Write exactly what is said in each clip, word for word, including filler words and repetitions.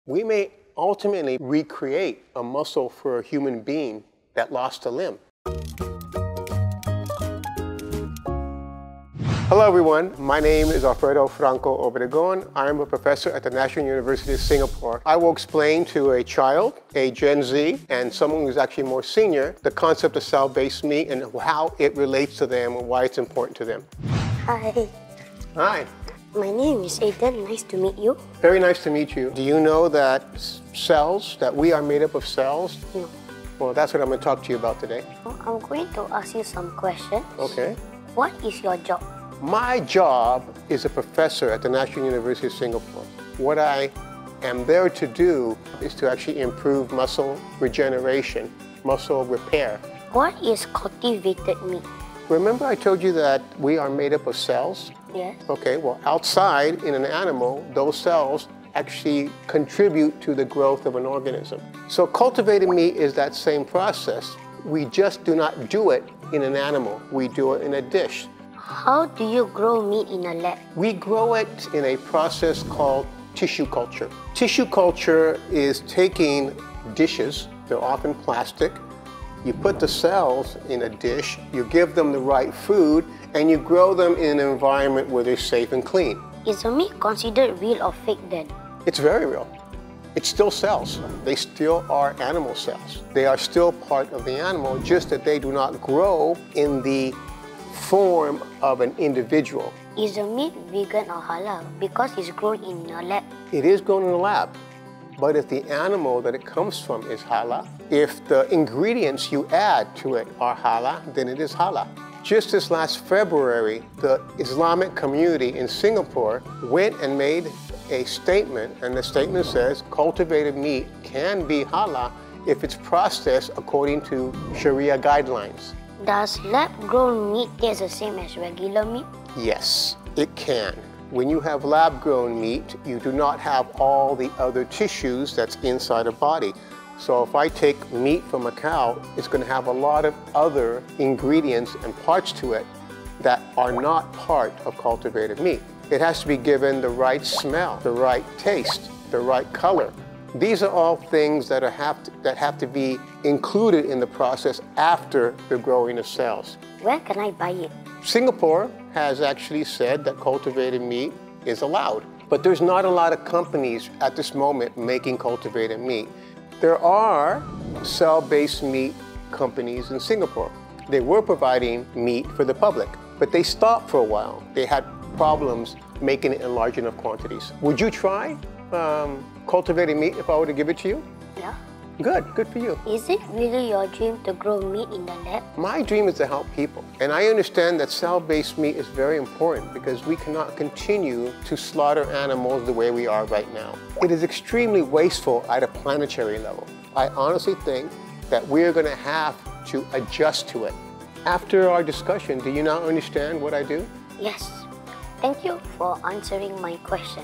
We may ultimately recreate a muscle for a human being that lost a limb. Hello everyone, my name is Alfredo Franco Obregon. I'm a professor at the National University of Singapore. I will explain to a child, a Gen Z, and someone who's actually more senior, the concept of cell-based meat and how it relates to them and why it's important to them. Hi. Hi. My name is Ayden. Nice to meet you. Very nice to meet you. Do you know that cells, that we are made up of cells? No. Well, that's what I'm going to talk to you about today. I'm going to ask you some questions. Okay. What is your job? My job is a professor at the National University of Singapore. What I am there to do is to actually improve muscle regeneration, muscle repair. What is cultivated meat? Remember I told you that we are made up of cells? Yes. Okay, well, outside in an animal, those cells actually contribute to the growth of an organism. So cultivated meat is that same process. We just do not do it in an animal. We do it in a dish. How do you grow meat in a lab? We grow it in a process called tissue culture. Tissue culture is taking dishes, they're often plastic, you put the cells in a dish, you give them the right food, and you grow them in an environment where they're safe and clean. Is the meat considered real or fake then? It's very real. It's still cells. They still are animal cells. They are still part of the animal, just that they do not grow in the form of an individual. Is the meat vegan or halal because it's grown in a lab? It is grown in a lab, but if the animal that it comes from is halal, if the ingredients you add to it are halal, then it is halal. Just this last February, the Islamic community in Singapore went and made a statement, and the statement says cultivated meat can be halal if it's processed according to Sharia guidelines. Does lab-grown meat taste the same as regular meat? Yes, it can. When you have lab-grown meat, you do not have all the other tissues that's inside a body. So if I take meat from a cow, it's going to have a lot of other ingredients and parts to it that are not part of cultivated meat. It has to be given the right smell, the right taste, the right color. These are all things that, are have, to, that have to be included in the process after the growing of cells. Where can I buy it? Singapore has actually said that cultivated meat is allowed, but there's not a lot of companies at this moment making cultivated meat. There are cell-based meat companies in Singapore. They were providing meat for the public, but they stopped for a while. They had problems making it in large enough quantities. Would you try um, cultivated meat if I were to give it to you? Yeah. Good, good for you. Is it really your dream to grow meat in the lab? My dream is to help people. And I understand that cell-based meat is very important because we cannot continue to slaughter animals the way we are right now. It is extremely wasteful at a planetary level. I honestly think that we're going to have to adjust to it. After our discussion, do you now understand what I do? Yes. Thank you for answering my question.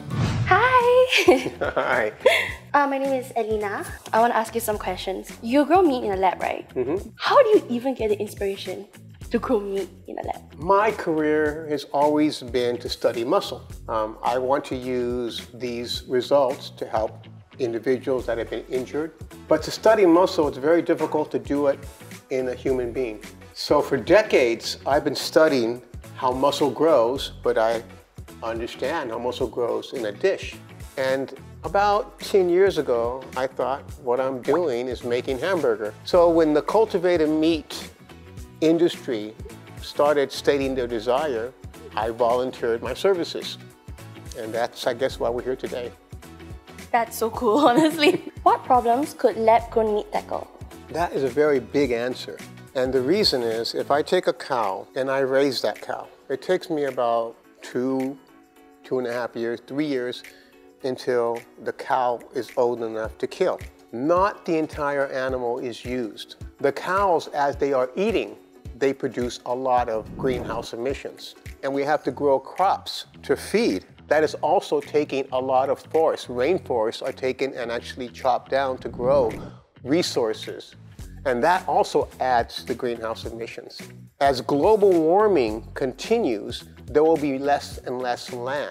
Hi! Hi. Uh, my name is Elina. I want to ask you some questions. You grow meat in a lab, right? Mm-hmm. How do you even get the inspiration to grow meat in a lab? My career has always been to study muscle. Um, I want to use these results to help individuals that have been injured. But to study muscle, it's very difficult to do it in a human being. So for decades, I've been studying how muscle grows, but I understand how muscle grows in a dish. And about ten years ago, I thought what I'm doing is making hamburger. So when the cultivated meat industry started stating their desire, I volunteered my services. And that's, I guess, why we're here today. That's so cool, honestly. What problems could lab-grown meat tackle? That is a very big answer. And the reason is, if I take a cow and I raise that cow, it takes me about two, two and a half years, three years until the cow is old enough to kill. Not the entire animal is used. The cows, as they are eating, they produce a lot of greenhouse emissions. And we have to grow crops to feed. That is also taking a lot of forests. Rainforests are taken and actually chopped down to grow resources. And that also adds to the greenhouse emissions. As global warming continues, there will be less and less land.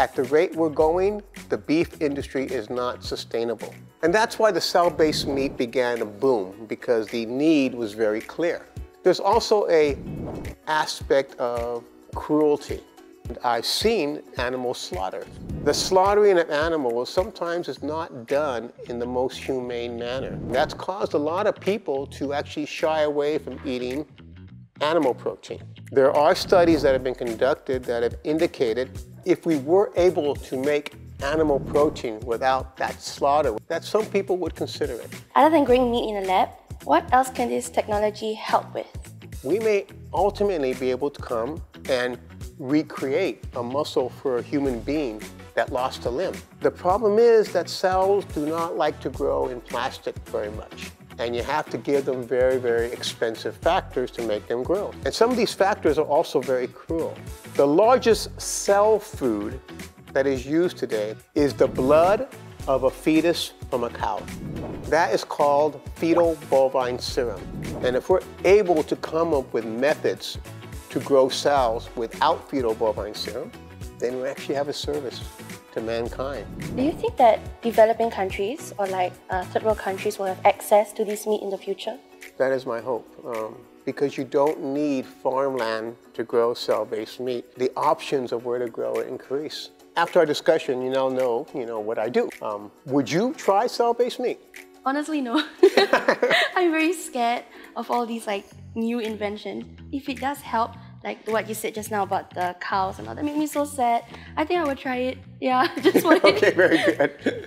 at the rate we're going, the beef industry is not sustainable. And that's why the cell-based meat began to boom, because the need was very clear. There's also a aspect of cruelty. I've seen animals slaughtered. The slaughtering of animals sometimes is not done in the most humane manner. That's caused a lot of people to actually shy away from eating animal protein. There are studies that have been conducted that have indicated if we were able to make animal protein without that slaughter, that some people would consider it. Other than growing meat in a lab, what else can this technology help with? We may ultimately be able to come and recreate a muscle for a human being that lost a limb. The problem is that cells do not like to grow in plastic very much. And you have to give them very, very expensive factors to make them grow. And some of these factors are also very cruel. The largest cell food that is used today is the blood of a fetus from a cow. That is called fetal bovine serum. And if we're able to come up with methods to grow cells without fetal bovine serum, then we actually have a service to mankind. Do you think that developing countries or like uh, third world countries will have access to this meat in the future? That is my hope, um, because you don't need farmland to grow cell-based meat. The options of where to grow it increase. After our discussion, you now know, you know what I do. Um, would you try cell-based meat? Honestly, no. I'm very scared of all these like new inventions. If it does help, like what you said just now about the cows and all that, made me so sad. I think I would try it. Yeah, just want it. Okay, very good.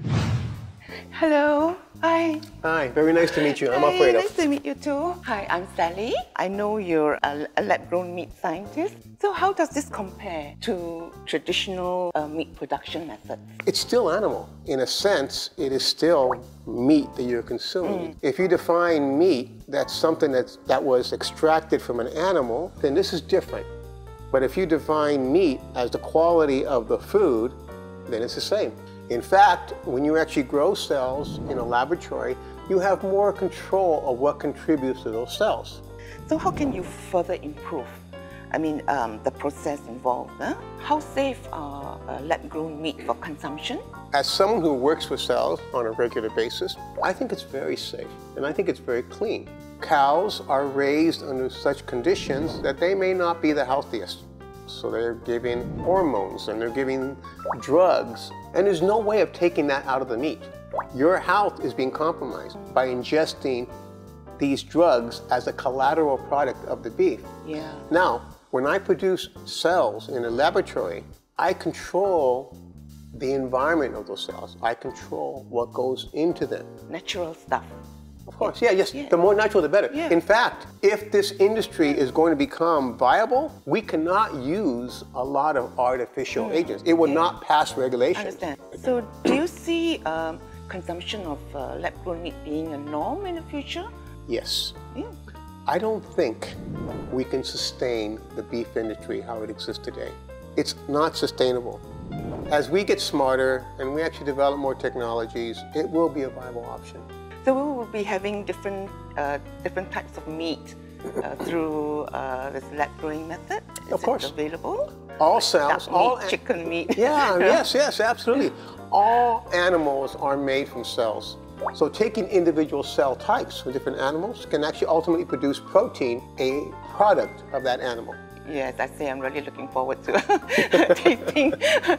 Hello. Hi. Hi, very nice to meet you. I'm Hi, afraid nice of. to meet you too. Hi, I'm Sally. I know you're a, a lab-grown meat scientist. So how does this compare to traditional uh, meat production methods? It's still animal. In a sense, it is still meat that you're consuming. Mm. If you define meat, that's something that's, that was extracted from an animal, then this is different. But if you define meat as the quality of the food, then it's the same. In fact, when you actually grow cells in a laboratory, you have more control of what contributes to those cells. So how can you further improve? I mean, um, the process involved. Huh? How safe are uh, lab-grown meat for consumption? As someone who works with cells on a regular basis, I think it's very safe, and I think it's very clean. Cows are raised under such conditions that they may not be the healthiest. So they're giving hormones and they're giving drugs, and there's no way of taking that out of the meat. Your health is being compromised by ingesting these drugs as a collateral product of the beef. Yeah. Now, when I produce cells in a laboratory, I control the environment of those cells. I control what goes into them. Natural stuff. Of course, yeah, yes. Yeah. The more natural, the better. Yeah. In fact, if this industry is going to become viable, we cannot use a lot of artificial mm. agents. It will yeah. not pass regulation. I understand. So do you see um, consumption of uh, lab-grown meat being a norm in the future? Yes. Yeah. I don't think we can sustain the beef industry how it exists today. It's not sustainable. As we get smarter and we actually develop more technologies, it will be a viable option. So we will be having different uh, different types of meat uh, through uh, this lab growing method. Is of course, it available. All like cells, duck all meat, chicken meat. Yeah, yes, yes, absolutely. All animals are made from cells. So taking individual cell types from different animals can actually ultimately produce protein, a product of that animal. Yes, I say I'm really looking forward to tasting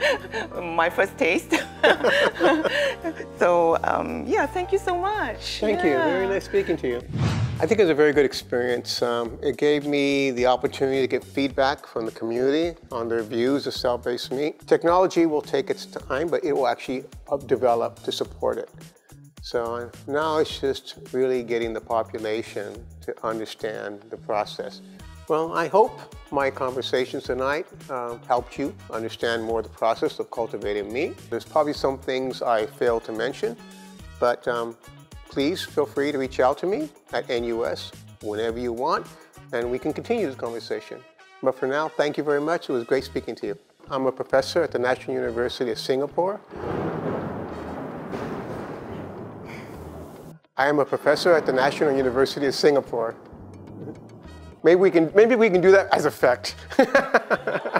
my first taste. So, um, yeah, thank you so much. Thank yeah. you. Very nice speaking to you. I think it was a very good experience. Um, it gave me the opportunity to get feedback from the community on their views of cell-based meat. Technology will take its time, but it will actually develop to support it. So now it's just really getting the population to understand the process. Well, I hope my conversations tonight uh, helped you understand more of the process of cultivating meat. There's probably some things I failed to mention, but um, please feel free to reach out to me at N U S whenever you want, and we can continue this conversation. But for now, thank you very much. It was great speaking to you. I'm a professor at the National University of Singapore. I am a professor at the National University of Singapore. Maybe we can, maybe we can do that as a fact.